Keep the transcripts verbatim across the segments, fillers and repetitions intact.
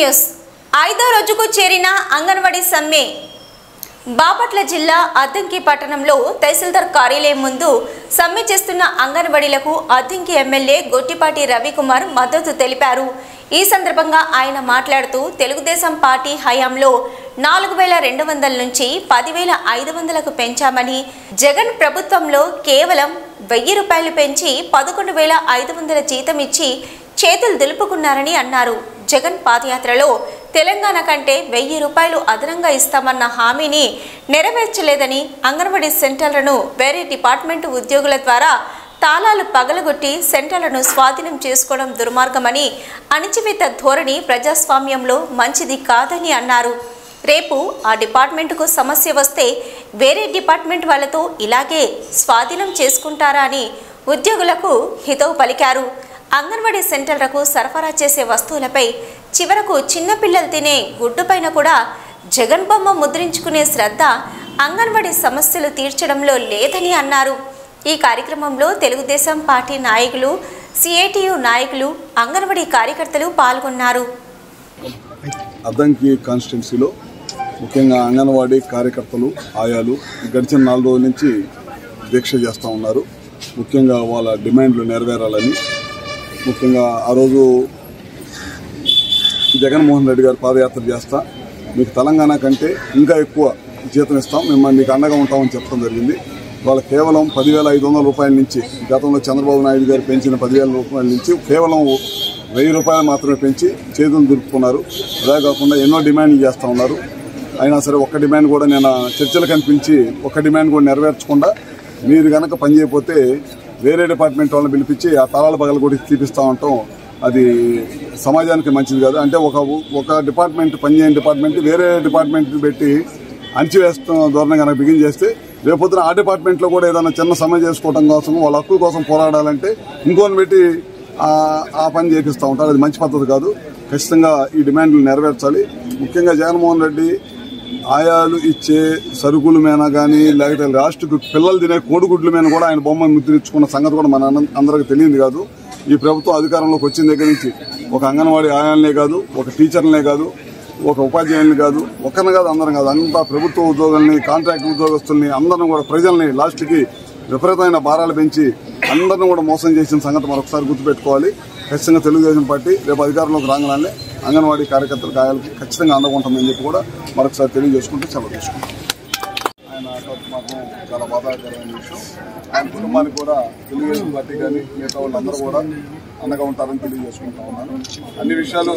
News ఐదో రోజుకు చేరిన అంగన్వాడీ సమ్మె. బాపట్ల జిల్లా అద్దంకి పట్టణంలో తహసీల్దార్ కార్యాలయం ముందు సమ్మె చేస్తున్న అంగన్వాడీలకు అద్దంకి ఎమ్మెల్యే గొట్టిపాటి రవికుమార్ మద్దతు తెలిపారు. ఈ సందర్భంగా ఆయన మాట్లాడుతూ తెలుగుదేశం పార్టీ హయాంలో నాలుగు వేల రెండు వందల నుంచి పదివేల ఐదు వందలకు పెంచామని, జగన్ ప్రభుత్వంలో కేవలం వెయ్యి రూపాయలు పెంచి పదకొండు వేల ఐదు వందల జీతం ఇచ్చి చేతులు దులుపుకున్నారని అన్నారు. జగన్ పాదయాత్రలో తెలంగాణ కంటే వెయ్యి రూపాయలు అదనంగా ఇస్తామన్న హామీని నెరవేర్చలేదని, అంగన్వాడీ సెంటర్లను వేరే డిపార్ట్మెంట్ ఉద్యోగుల ద్వారా తాళాలు పగలగొట్టి సెంటర్లను స్వాధీనం చేసుకోవడం దుర్మార్గమని, అణచివేత ధోరణి ప్రజాస్వామ్యంలో మంచిది కాదని అన్నారు. రేపు ఆ డిపార్ట్మెంటుకు సమస్య వస్తే వేరే డిపార్ట్మెంట్ వాళ్ళతో ఇలాగే స్వాధీనం చేసుకుంటారా అని ఉద్యోగులకు హితవు పలికారు. అంగన్వాడీ సెంటర్లకు సరఫరా చేసే వస్తువులపై చివరకు చిన్నపిల్లలు తినే గుడ్డు పైన కూడా జగన్ బొమ్మ ముద్రించుకునే శ్రద్ధ అంగన్వాడీ సమస్యలు తీర్చడంలో లేదని అన్నారు. ఈ కార్యక్రమంలో తెలుగుదేశం పార్టీ నాయకులు, సిఐటియు నాయకులు, అంగన్వాడీ కార్యకర్తలు పాల్గొన్నారు. అద్దంకి కాన్స్టిట్యున్సీలో ముఖ్యంగా అంగన్వాడీ కార్యకర్తలు, ఆయాలు గడిచిన నాలుగు రోజుల నుంచి దీక్ష చేస్తూ ఉన్నారు. ముఖ్యంగా వాళ్ళ డిమాండ్లు నెరవేరాలని, ముఖ్యంగా ఆ రోజు జగన్మోహన్ రెడ్డి గారు పాదయాత్ర చేస్తా మీకు తెలంగాణ కంటే ఇంకా ఎక్కువ జీతం ఇస్తాం, మిమ్మల్ని మీకు అండగా ఉంటామని చెప్పడం జరిగింది. వాళ్ళు కేవలం పదివేల ఐదు వందల రూపాయల నుంచి, గతంలో చంద్రబాబు నాయుడు గారు పెంచిన పదివేల రూపాయల నుంచి కేవలం వెయ్యి రూపాయలు మాత్రమే పెంచి చేతులు దులుపుకున్నారు. అదే కాకుండా ఎన్నో డిమాండ్లు చేస్తూ ఉన్నారు. అయినా సరే ఒక్క డిమాండ్ కూడా నేను చర్చలు కనిపించి ఒక్క డిమాండ్ కూడా నెరవేర్చకుండా మీరు కనుక పనిచేయకపోతే వేరే డిపార్ట్మెంట్ వాళ్ళని పిలిపించి ఆ తలాల పగల కూడా తీపిస్తూ ఉంటాం, అది సమాజానికి మంచిది కాదు. అంటే ఒక ఒక డిపార్ట్మెంట్ పనిచేయని డిపార్ట్మెంట్ వేరే డిపార్ట్మెంట్ పెట్టి అణచివేస్తున్న ధోరణి కనుక బిగిన్ చేస్తే రేపొద్దున ఆ డిపార్ట్మెంట్లో కూడా ఏదైనా చిన్న సమ్మె చేసుకోవడం కోసం, వాళ్ళ హక్కుల కోసం పోరాడాలంటే ఇంకోని పెట్టి ఆ పని చేపిస్తూ ఉంటారు. అది మంచి పద్ధతి కాదు. ఖచ్చితంగా ఈ డిమాండ్లు నెరవేర్చాలి. ముఖ్యంగా జగన్మోహన్ రెడ్డి ఆయాలు ఇచ్చే సరుకుల మీద కానీ, లేకపోతే రాష్ట్రకు పిల్లలు తినే కోడిగుడ్ల మీద కూడా ఆయన బొమ్మ ముద్రించుకున్న సంగతి కూడా మన అందరికీ తెలియదు కాదు. ఈ ప్రభుత్వం అధికారంలోకి వచ్చిన దగ్గర నుంచి ఒక అంగన్వాడీ ఆయాలనే కాదు, ఒక టీచర్లనే కాదు, ఒక ఉపాధ్యాయుల్ని కాదు, ఒక్కరిని కాదు, అందరం కాదు, అంతా ప్రభుత్వ ఉద్యోగుల్ని, కాంట్రాక్ట్ ఉద్యోగస్తుల్ని అందరం కూడా ప్రజల్ని లాస్ట్కి విపరీతమైన భారాలు పెంచి అందరిని కూడా మోసం చేసిన సంగతి మరొకసారి గుర్తుపెట్టుకోవాలి. ఖచ్చితంగా తెలుగుదేశం పార్టీ రేపు అధికారంలోకి రాగానే అంగన్వాడీ కార్యకర్తల గాయాలకి ఖచ్చితంగా అందకుంటుందని చెప్పి కూడా మరొకసారి తెలియజేసుకుంటూ సెలవు తీసుకుంటాం. ఆయన మాకు చాలా బాధాకరమైన విషయం. ఆయన కుటుంబానికి కూడా తెలుగుదేశం పార్టీ కానీ మిగతా వాళ్ళందరూ కూడా అండగా ఉంటారని తెలియజేసుకుంటా ఉన్నాను. అన్ని విషయాలు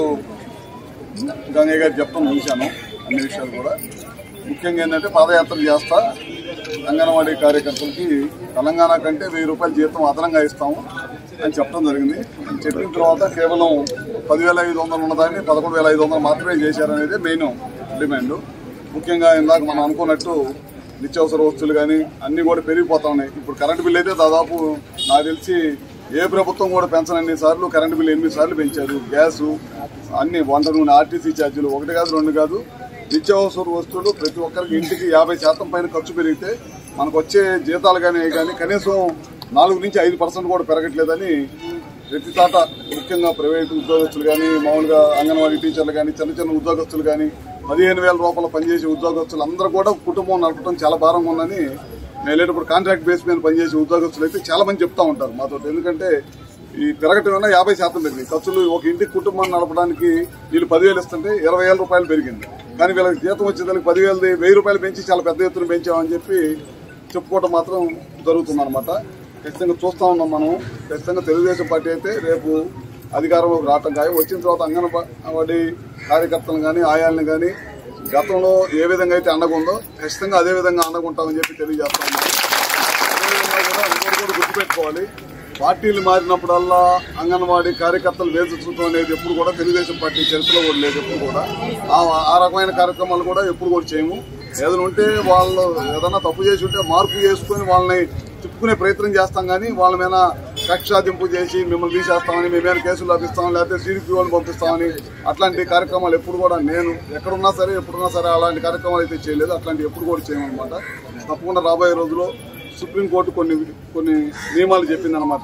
గంగయ్య గారు చెప్తాను చూశాను. అన్ని విషయాలు కూడా ముఖ్యంగా ఏంటంటే పాదయాత్ర చేస్తా అంగన్వాడీ కార్యకర్తలకి తెలంగాణ కంటే వెయ్యి రూపాయల జీతం అదనంగా ఇస్తాము అని చెప్పడం జరిగింది. చెప్పిన తర్వాత కేవలం పదివేల ఐదు వందలు ఉన్నదాన్ని పదకొండు వేల ఐదు వందలు మాత్రమే చేశారనేది మెయిన్ డిమాండ్. ముఖ్యంగా ఇందాక మనం అనుకున్నట్టు నిత్యావసర వస్తువులు కానీ అన్నీ కూడా పెరిగిపోతా ఉన్నాయి. ఇప్పుడు కరెంటు బిల్లు అయితే దాదాపు నాకు తెలిసి ఏ ప్రభుత్వం కూడా పెంచనన్ని సార్లు కరెంటు బిల్లు ఎనిమిది సార్లు పెంచారు. గ్యాసు, అన్ని వంట నూనె, ఆర్టీసీ ఛార్జీలు ఒకటి కాదు రెండు కాదు, నిత్యావసర వస్తువులు ప్రతి ఒక్కరికి ఇంటికి యాభై శాతం పైన ఖర్చు పెరిగితే మనకు వచ్చే జీతాలు కానీ కానీ కనీసం నాలుగు నుంచి ఐదు పర్సెంట్ కూడా పెరగట్లేదని ప్రతి తాట ముఖ్యంగా ప్రైవేటు ఉద్యోగస్తులు కానీ, మామూలుగా అంగన్వాడీ టీచర్లు కానీ, చిన్న చిన్న ఉద్యోగస్తులు కానీ, పదిహేను వేల రూపాయలు పనిచేసే ఉద్యోగస్తులు అందరూ కూడా కుటుంబం నడపడం చాలా భారంగా ఉందని నేను వెళ్ళేటప్పుడు కాంట్రాక్ట్ బేస్ మీద పనిచేసే ఉద్యోగస్తులు అయితే చాలా మంది చెప్తా ఉంటారు మాతో. ఎందుకంటే ఈ పెరగటం వల్ల యాభై శాతం పెరిగింది ఖర్చులు. ఒక ఇంటికి కుటుంబాన్ని నడపడానికి వీళ్ళు పదివేలు ఇస్తుంటే ఇరవై వేల రూపాయలు పెరిగింది. కానీ వీళ్ళకి జీతం వచ్చేదానికి పదివేలది వెయ్యి రూపాయలు పెంచి చాలా పెద్ద ఎత్తున పెంచామని చెప్పి చెప్పుకోవడం మాత్రం జరుగుతుందన్నమాట. ఖచ్చితంగా చూస్తూ ఉన్నాం మనం. ఖచ్చితంగా తెలుగుదేశం పార్టీ అయితే రేపు అధికారంలోకి రావటం ఖాయం. వచ్చిన తర్వాత అంగన్వాడీ కార్యకర్తలను కానీ, ఆయాలను కానీ గతంలో ఏ విధంగా అయితే అండగా ఉందో ఖచ్చితంగా అదే విధంగా అండగా ఉంటామని చెప్పి తెలియజేస్తా ఉన్నాం. అదేవిధంగా కూడా ఇంకోటి కూడా గుర్తుపెట్టుకోవాలి, పార్టీలు మారినప్పుడల్లా అంగన్వాడీ కార్యకర్తలు వేచి చూడటం అనేది ఎప్పుడు కూడా తెలుగుదేశం పార్టీ చరిత్రలో కూడా లేదు. ఎప్పుడు కూడా ఆ రకమైన కార్యక్రమాలు కూడా ఎప్పుడు కూడా చేయము. ఏదైనా ఉంటే వాళ్ళు ఏదైనా తప్పు చేసి ఉంటే మార్పు చేసుకుని వాళ్ళని తిప్పుకునే ప్రయత్నం చేస్తాం. కానీ వాళ్ళ మీద కక్షాదింపు చేసి మిమ్మల్ని తీసేస్తామని, మేమేమైనా కేసులు లభిస్తామని, లేకపోతే సీడీపీ వాళ్ళని పంపిస్తామని అట్లాంటి కార్యక్రమాలు ఎప్పుడు కూడా నేను ఎక్కడున్నా సరే ఎప్పుడున్నా సరే అలాంటి కార్యక్రమాలు అయితే చేయలేదు. అట్లాంటివి ఎప్పుడు కూడా చేయమన్నమాట. తప్పకుండా రాబోయే రోజుల్లో సుప్రీంకోర్టు కొన్ని కొన్ని నియమాలు చెప్పిందనమాట.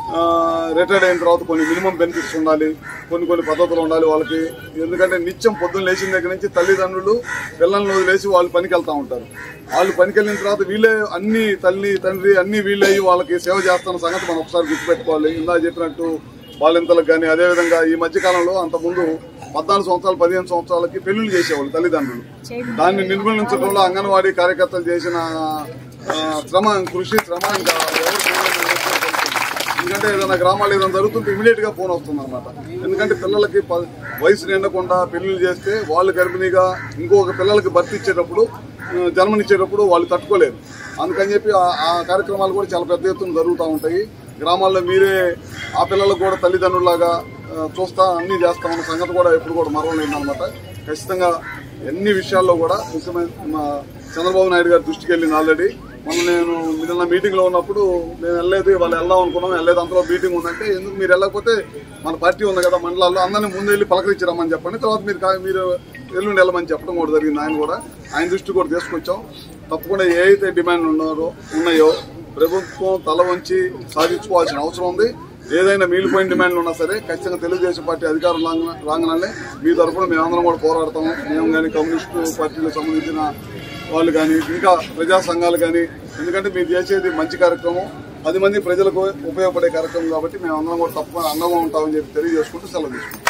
రిటైర్డ్ అయిన తర్వాత కొన్ని మినిమం బెనిఫిట్స్ ఉండాలి, కొన్ని కొన్ని పద్ధతులు ఉండాలి వాళ్ళకి. ఎందుకంటే నిత్యం పొద్దున్న లేచిన దగ్గర నుంచి తల్లిదండ్రులు పిల్లల్ని వదిలేసి వాళ్ళు పనికి వెళ్తూ ఉంటారు. వాళ్ళు పనికి వెళ్ళిన తర్వాత వీళ్ళే అన్ని తల్లి తండ్రి అన్ని వీళ్ళే వాళ్ళకి సేవ చేస్తున్న సంగతి మనం ఒకసారి గుర్తుపెట్టుకోవాలి. ఇందా చెప్పినట్టు బాలింతలకు కానీ, అదేవిధంగా ఈ మధ్యకాలంలో అంతకుముందు పద్నాలుగు సంవత్సరాలు పదిహేను సంవత్సరాలకి పెళ్లిళ్ళు చేసేవాళ్ళు తల్లిదండ్రులు. దాన్ని నిర్మూలించడంలో అంగన్వాడీ కార్యకర్తలు చేసిన శ్రమ కృషి శ్రమ ఇంకా ఎందుకంటే ఏదైనా గ్రామాల్లో ఏదైనా జరుగుతుంటే ఇమీడియట్ గా ఫోన్ వస్తుంది అనమాట. ఎందుకంటే పిల్లలకి వయసు నిండకుండా పెళ్లిళ్ళు చేస్తే వాళ్ళు గర్భిణీగా ఇంకొక పిల్లలకి భర్తీ ఇచ్చేటప్పుడు జన్మనిచ్చేటప్పుడు వాళ్ళు తట్టుకోలేరు. అందుకని చెప్పి ఆ కార్యక్రమాలు కూడా చాలా పెద్ద ఎత్తున జరుగుతూ ఉంటాయి. గ్రామాల్లో మీరే ఆ పిల్లలకు కూడా తల్లిదండ్రులాగా చూస్తా అన్ని చేస్తా ఉన్న సంగతి కూడా ఎప్పుడు కూడా మరవలేదన్నమాట. ఖచ్చితంగా ఎన్ని విషయాల్లో కూడా ముఖ్యమైన చంద్రబాబు నాయుడు గారి దృష్టికి వెళ్ళింది ఆల్రెడీ. మొన్న నేను నిన్న మీటింగ్ లో ఉన్నప్పుడు మేము వెళ్ళలేదు, వాళ్ళు వెళ్దాం అనుకున్నాం, వెళ్ళలేదు. అంతలో మీటింగ్ ఉందంటే ఎందుకు మీరు వెళ్ళకపోతే మన పార్టీ ఉంది కదా మండలాల్లో, అందరినీ ముందు వెళ్ళి పలకరించారమ్మని చెప్పండి, తర్వాత మీరు మీరు ఎల్లుండి వెళ్ళమని చెప్పడం కూడా జరిగింది. ఆయన కూడా ఆయన దృష్టి కూడా తీసుకొచ్చాం. తప్పకుండా ఏ అయితే డిమాండ్ ఉన్నారో ఉన్నాయో ప్రభుత్వం తల వంచి సాధించుకోవాల్సిన అవసరం ఉంది. ఏదైనా మిగిలిపోయిన డిమాండ్లు ఉన్నా సరే ఖచ్చితంగా తెలుగుదేశం పార్టీ అధికారం రాగానే మీ తరఫున మేమందరం కూడా పోరాడతాము. మేము కానీ కమ్యూనిస్టు పార్టీలకు సంబంధించిన వాళ్ళు కానీ ఇంకా ప్రజా సంఘాలు కానీ, ఎందుకంటే మీరు చేసేది మంచి కార్యక్రమం, పది మంది ప్రజలకు ఉపయోగపడే కార్యక్రమం కాబట్టి మేము అందరం కూడా తప్పకుండా అందంగా ఉంటామని చెప్పి తెలియజేసుకుంటూ సెలవు తీసుకుంటాం.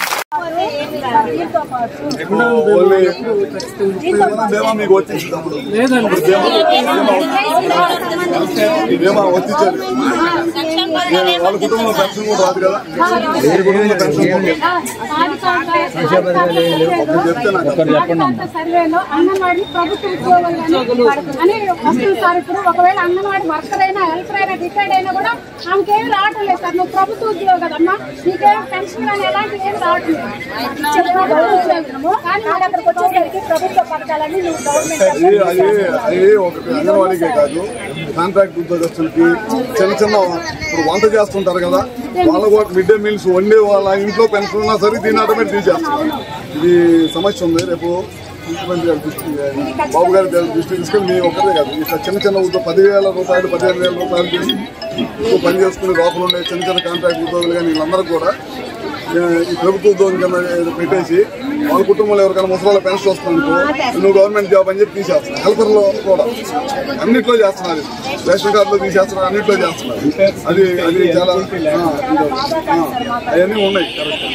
మీకు వచ్చింది వచ్చించారు వాళ్ళ కుటుంబంలో పెన్షన్ కూడా రాదు కదా, కుటుంబంలో పెన్షన్ చెప్తే నాకు సర్వేలో అంగన్వాడీ ప్రభుత్వ అని వస్తుంది సార్. ఇప్పుడు ఒకవేళ అంగన్వాడీ వర్కర్ అయినా హెల్పర్ అయినా రిటైర్డ్ అయినా కూడా ఆమెకేమి రావటం లేదు సార్. నువ్వు ప్రభుత్వ ఉద్యోగం కదమ్మా, నీకేం పెన్షన్ కానీ ఎలాంటివి ఏమి రావటం లేదు. కానీ మరి అక్కడికి వచ్చేసరికి ప్రభుత్వ పథకాలన్నీ నువ్వు గవర్నమెంట్ అది ఒకటి అంగన్వాడీకే కాదు, కాంట్రాక్ట్ ఉద్యోగస్తులకి చిన్న చిన్న ఇప్పుడు వంట చేస్తుంటారు కదా, వాళ్ళ కూడా మిడ్ డే మీల్స్ వండే వాళ్ళ ఇంట్లో పెన్షన్ ఉన్నా సరే దీని ఆటోమేటిక్ తీసేస్తారు. ఇది సమస్య ఉంది. రేపు ముఖ్యమంత్రి గారి దృష్టి బాబు గారి దృష్టి తీసుకొని మీ ఒక్కరే కాదు, ఇట్లా చిన్న చిన్న ఉద్యోగం పదివేల రూపాయలు పదిహేను వేల రూపాయలు చేసి పని చేసుకుని లోపల ఉండే చిన్న చిన్న కాంట్రాక్ట్ ఉద్యోగులు కానీ వీళ్ళందరూ కూడా ఈ ప్రభుత్వ ఉద్యోగం కింద పెట్టేసి వాళ్ళ కుటుంబంలో ఎవరికైనా ముసలాళ్ళ పెన్షన్ వస్తుందనుకో నువ్వు గవర్నమెంట్ జాబ్ అని చెప్పి తీసేస్తున్నారు. హెల్పర్లో కూడా అన్నిట్లో చేస్తున్నారు, రేషన్ కార్డులో తీసేస్తున్నారు, అన్నిట్లో చేస్తున్నారు. అది అది చాలా అవన్నీ ఉన్నాయి.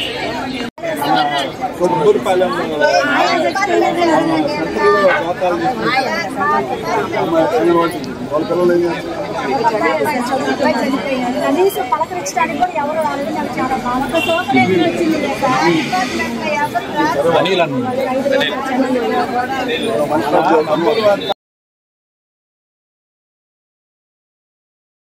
వాళ్ళ పిల్లలు ఏం చేస్తారు కనీసం పలకరించడానికి కూడా ఎవరు రాలేదు. నాకు చాలా బాగా సోపరేషన్ వచ్చింది.